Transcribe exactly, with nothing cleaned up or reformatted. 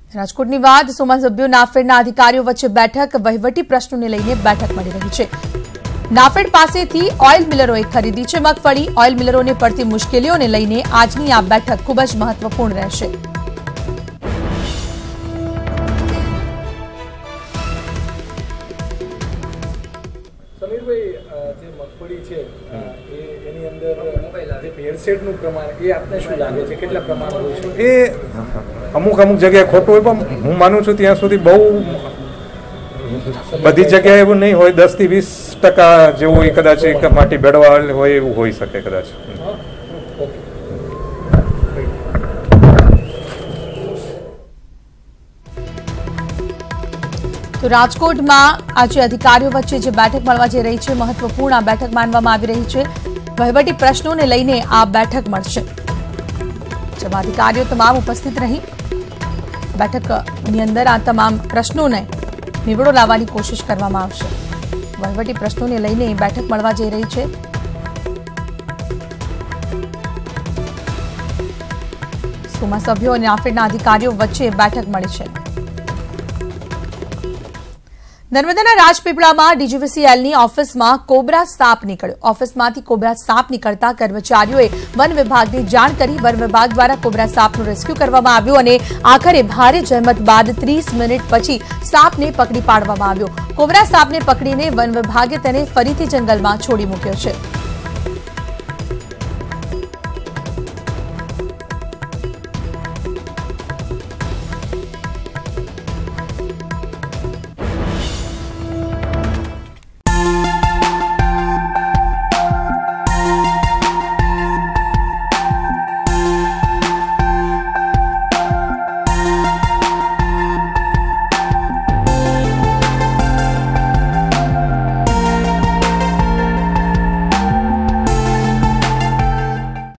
રાજકોટની વાત સોમાં સભ્યો નાફેડના અધિકારીઓ વચ્ચે બેઠક વહીવટી પ્રશ્નોને લઈને બેઠક મળી રહી છે। નાફેડ પાસેથી ઓઇલ મિલરોએ ખરીદી છે મગફળી। ઓઇલ મિલરોને પડતી મુશ્કેલીઓને લઈને આજની આ બેઠક ખૂબ જ મહત્વપૂર્ણ રહેશે। સમીરભાઈ, જે મગફળી છે એની અંદર જે ભેળસેળનું પ્રમાણ એ આપને શું લાગે છે, કેટલા પ્રમાણ હોય છે? એ અમુક અમુક જગ્યાએ ખોટું હોય, પણ હું માનું છું ત્યાં સુધી બહુ બધી જગ્યાએ એવું નહીં હોય। દસ થી વીસ ટકા જેવું કદાચ માટી ભેળવા હોય એવું હોઈ શકે કદાચ। તો રાજકોટમાં આજે અધિકારીઓ વચ્ચે જે બેઠક મળવા જઈ રહી છે મહત્વપૂર્ણ આ બેઠક માનવામાં આવી રહી છે। વહીવટી પ્રશ્નોને લઈને આ બેઠક મળશે, જેમાં અધિકારીઓ તમામ ઉપસ્થિત રહી બેઠકની અંદર આ તમામ પ્રશ્નોને નિવડો લાવવાની કોશિશ કરવામાં આવશે। વહીવટી પ્રશ્નોને લઈને બેઠક મળવા જઈ રહી છે। સોમાં સભ્યો અને નાફેડના અધિકારીઓ વચ્ચે બેઠક મળી છે। નર્મદાના રાજપીપળામાં ડીજીવીસીએલની ઓફિસમાં કોબરા સાપ નીકળ્યો। ઓફિસમાંથી કોબરા સાપ નીકળતા કર્મચારીઓએ વન વિભાગને જાણ કરી। વન વિભાગ દ્વારા કોબરા સાપનું રેસ્ક્યુ કરવામાં આવ્યું અને આખરે ભારે જહેમત બાદ ત્રીસ મિનિટ પછી સાપને પકડી પાડવામાં આવ્યો। કોબરા સાપને પકડીને વન વિભાગે તેને ફરીથી જંગલમાં છોડી મૂક્યો છે।